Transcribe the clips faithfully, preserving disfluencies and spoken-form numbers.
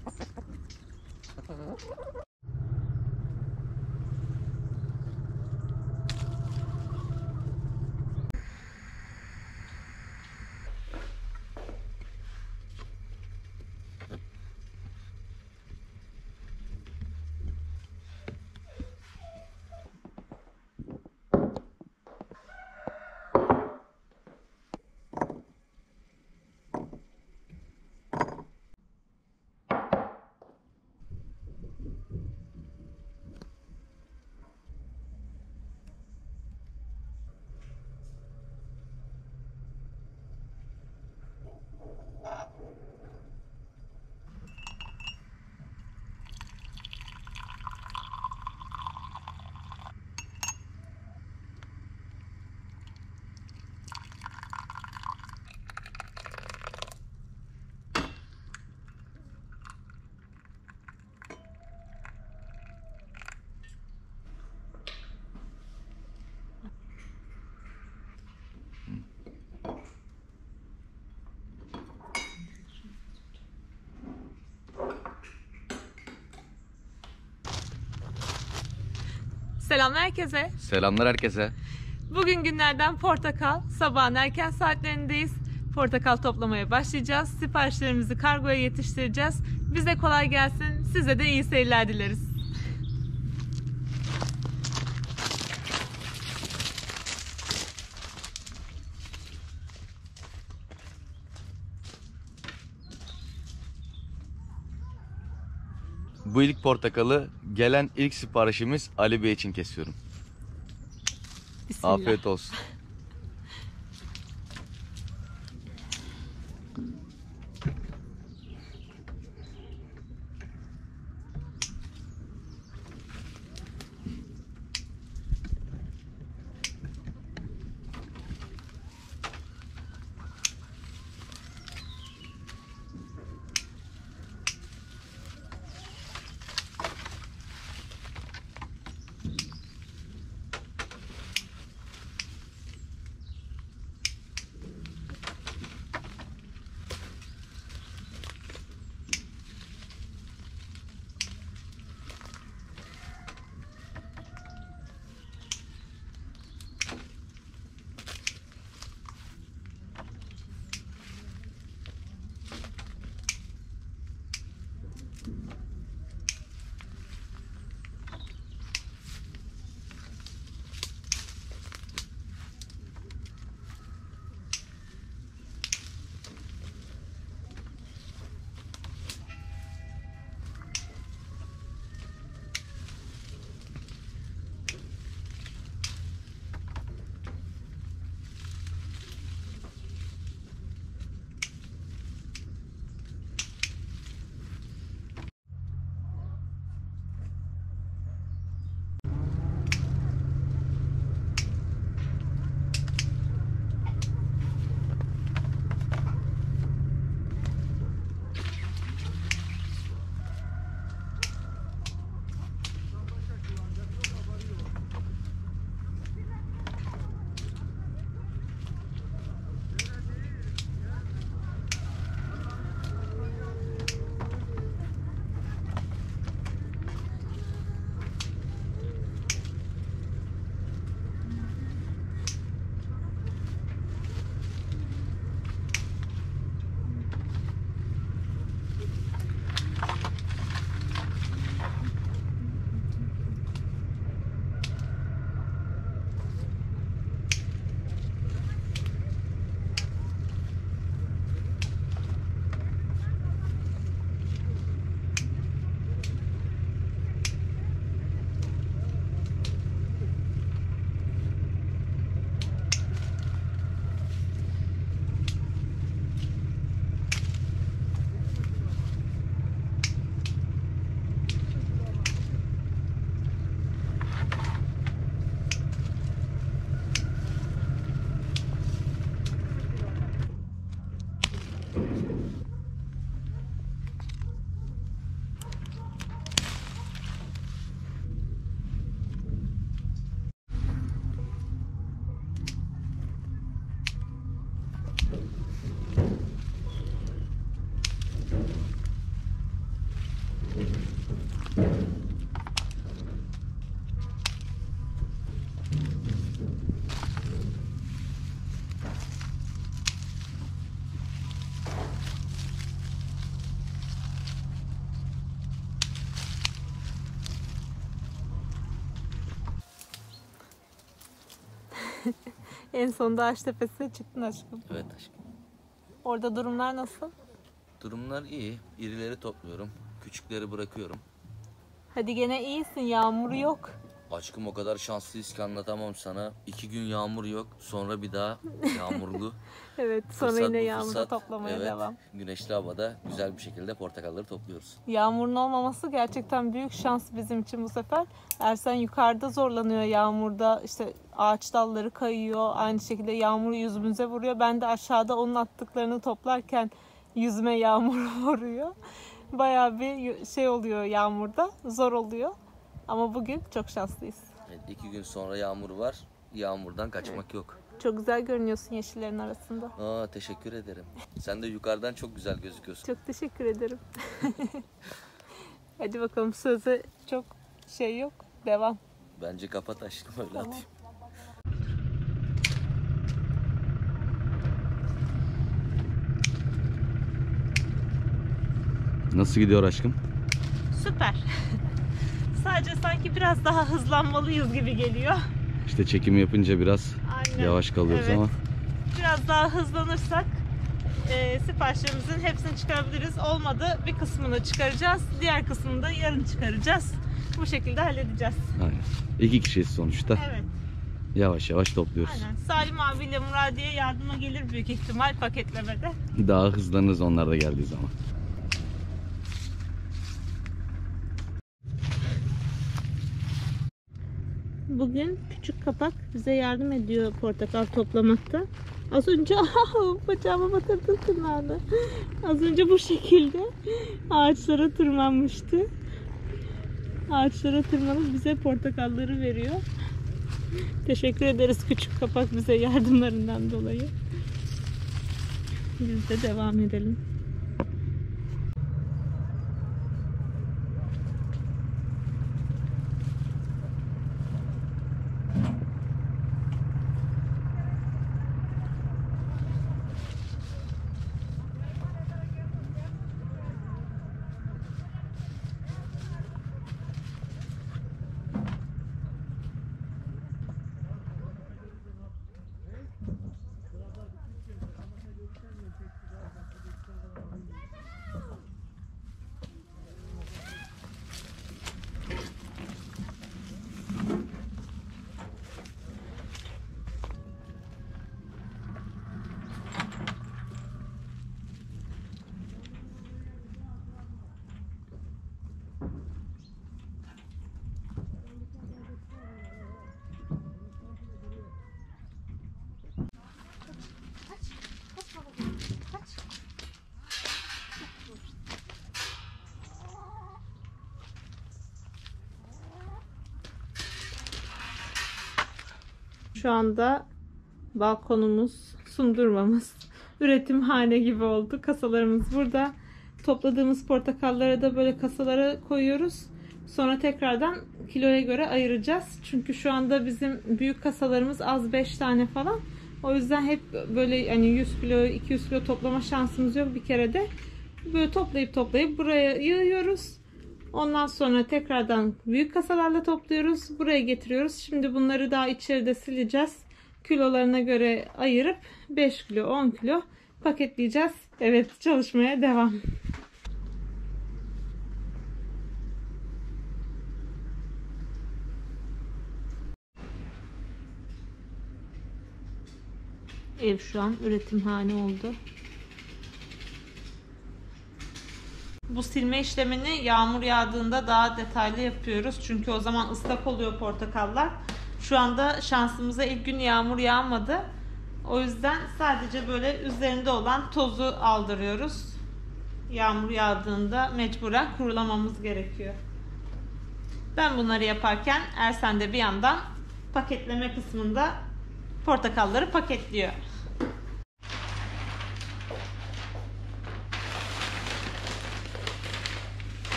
Selamlar herkese. Selamlar herkese. Bugün günlerden portakal. Sabahın erken saatlerindeyiz. Portakal toplamaya başlayacağız. Siparişlerimizi kargoya yetiştireceğiz. Bize kolay gelsin. Size de iyi seyirler dileriz. Bu ilk portakalı gelen ilk siparişimiz Ali Bey için kesiyorum. Bismillah. Afiyet olsun. En sonunda Ağaç Tepesi'ne çıktın aşkım. Evet aşkım. Orada durumlar nasıl? Durumlar iyi. İrileri topluyorum. Küçükleri bırakıyorum. Hadi gene iyisin, yağmur yok. Aşkım o kadar şanslıyız ki anlatamam sana. İki gün yağmur yok. Sonra bir daha yağmurlu. Evet, sonra Fırsat yine bu yağmurda fırsat. toplamaya Evet, devam. güneşli havada güzel bir şekilde portakalları topluyoruz. Yağmurun olmaması gerçekten büyük şans bizim için bu sefer. Ersen yukarıda zorlanıyor yağmurda. İşte ağaç dalları kayıyor. Aynı şekilde yağmur yüzümüze vuruyor. Ben de aşağıda onun attıklarını toplarken yüzüme yağmur vuruyor. Bayağı bir şey oluyor yağmurda. Zor oluyor. Ama bugün çok şanslıyız. Evet, iki gün sonra yağmur var. Yağmurdan kaçmak evet. yok. Çok güzel görünüyorsun yeşillerin arasında. Aa, teşekkür ederim. Sen de yukarıdan çok güzel gözüküyorsun. Çok teşekkür ederim. Hadi bakalım, söze çok şey yok. Devam. Bence kapat aşkım, öyle Tamam. atayım. Nasıl gidiyor aşkım? Süper. Sadece sanki biraz daha hızlanmalıyız gibi geliyor. İşte çekimi yapınca biraz Aynen. yavaş kalıyoruz Evet. ama. Biraz daha hızlanırsak e, siparişlerimizin hepsini çıkarabiliriz. Olmadı bir kısmını çıkaracağız. Diğer kısmını da yarın çıkaracağız. Bu şekilde halledeceğiz. Aynen. İki kişiyiz sonuçta. Evet. Yavaş yavaş topluyoruz. Aynen. Salim abiyle Muradiye yardıma gelir büyük ihtimal paketlemede. Daha hızlanırız onlar da geldiği zaman. Bugün küçük kapak bize yardım ediyor portakal toplamakta. Az önce bacağıma batırdım tırnağını. Az önce bu şekilde ağaçlara tırmanmıştı. Ağaçlara tırmanıp bize portakalları veriyor. Teşekkür ederiz küçük kapak bize yardımlarından dolayı. Biz de devam edelim. Şu anda balkonumuz, sundurmamız, üretimhane gibi oldu. Kasalarımız burada. Topladığımız portakalları da böyle kasalara koyuyoruz. Sonra tekrardan kiloya göre ayıracağız. Çünkü şu anda bizim büyük kasalarımız az, beş tane falan. O yüzden hep böyle hani yüz kilo, iki yüz kilo toplama şansımız yok bir kere de. Böyle toplayıp toplayıp buraya yığıyoruz. Ondan sonra tekrardan büyük kasalarla topluyoruz. Buraya getiriyoruz. Şimdi bunları daha içeride sileceğiz. Kilolarına göre ayırıp beş kilo, on kilo paketleyeceğiz. Evet, çalışmaya devam. Ev şu an üretimhane oldu. Bu silme işlemini yağmur yağdığında daha detaylı yapıyoruz. Çünkü o zaman ıslak oluyor portakallar. Şu anda şansımıza ilk gün yağmur yağmadı. O yüzden sadece böyle üzerinde olan tozu aldırıyoruz. Yağmur yağdığında mecburen kurulamamız gerekiyor. Ben bunları yaparken Ersen de bir yandan paketleme kısmında portakalları paketliyor.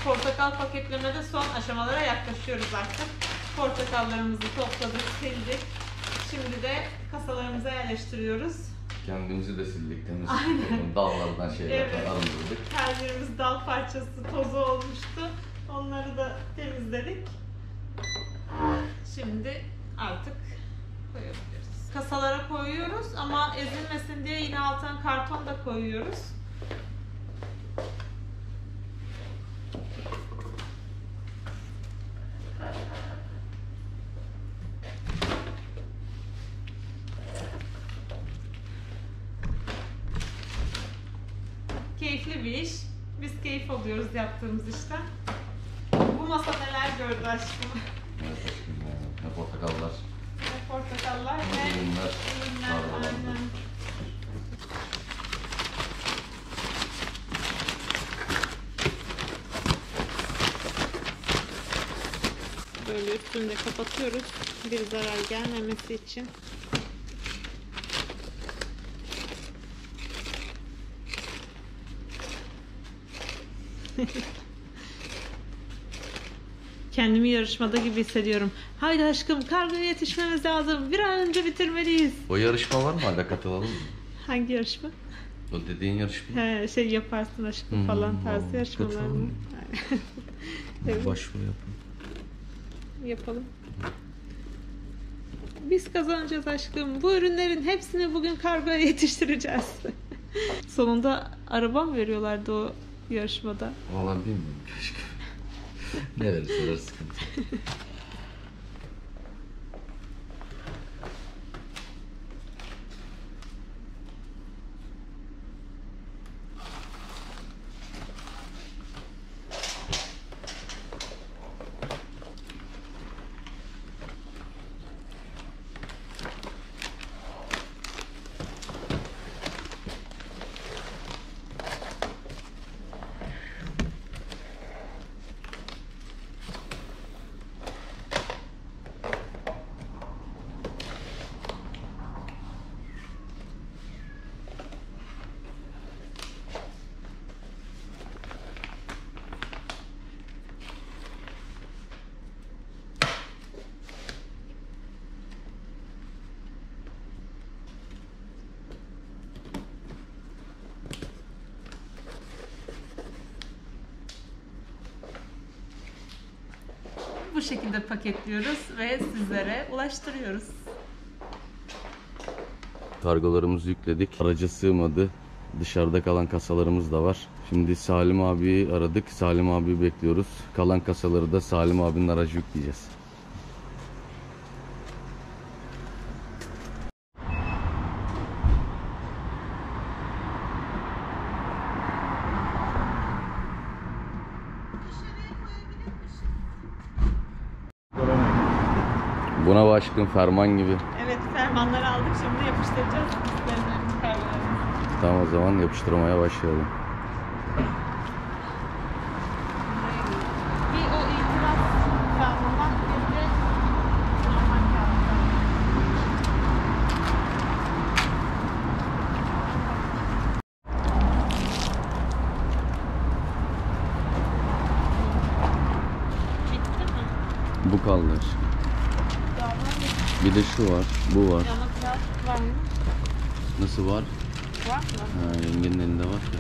Portakal paketlemede son aşamalara yaklaşıyoruz artık. Portakallarımızı topladık, sildik. Şimdi de kasalarımıza yerleştiriyoruz. Kendimizi de sildik, temiz. Aynen. Dallardan şeylerden Evet. arındırdık. Her yerimiz dal parçası, tozu olmuştu. Onları da temizledik. Şimdi artık koyabiliriz. Kasalara koyuyoruz ama ezilmesin diye yine altına karton da koyuyoruz. Keyifli bir iş. Biz keyif alıyoruz yaptığımız işten. Bu masa neler gördü aşkım? Evet aşkım ya. Ne portakallar. Ne portakallar Ne ve ürünler. ürünler. Kargolar. Aynen. Böyle üstünü de kapatıyoruz. Bir zarar gelmemesi için. Kendimi yarışmada gibi hissediyorum. Haydi aşkım, kargoya yetişmemiz lazım. Bir an önce bitirmeliyiz. O yarışma var mı? Hala katılalım mı? Hangi yarışma? O dediğin yarışma. He, şey yaparsın aşkım Hmm, falan tarzı tamam. yarışmalar mı? Katılalım. Evet, Başvuru yapın. yapalım. Biz kazanacağız aşkım. Bu ürünlerin hepsini bugün kargoya yetiştireceğiz. Sonunda araba mı veriyorlardı o yarışmada? Vallahi bilmiyorum keşke. Ne verirseler sıkıntı. Bu şekilde paketliyoruz ve sizlere ulaştırıyoruz. Kargolarımızı yükledik. Araca sığmadı. Dışarıda kalan kasalarımız da var. Şimdi Salim abiyi aradık. Salim abiyi bekliyoruz. Kalan kasaları da Salim abinin aracı yükleyeceğiz. Buna başkın ferman gibi. Evet, fermanları aldık. Şimdi yapıştıracağız. Üstlerine kargolarımızı. Tamam, o zaman yapıştırmaya başlayalım. Bir o itiraz kağıdından bir de normal kağıttan. Bitti mi? Bu kaldı aşkım. Daha var mı? Bir de şu var, bu var. Yama kağıt var mı? Nasıl var? Var mı? Ha, yengenin elinde var ya.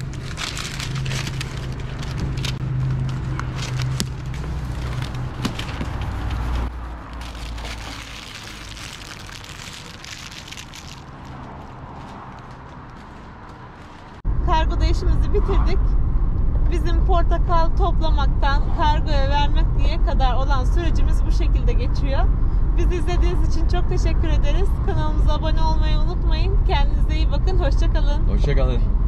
Kargoda işimizi bitirdik. Bizim portakal toplamaktan kargoya vermeye kadar olan sürecimiz bu şekilde geçiyor. Bizi izlediğiniz için çok teşekkür ederiz. Kanalımıza abone olmayı unutmayın. Kendinize iyi bakın. Hoşça kalın. Hoşça kalın.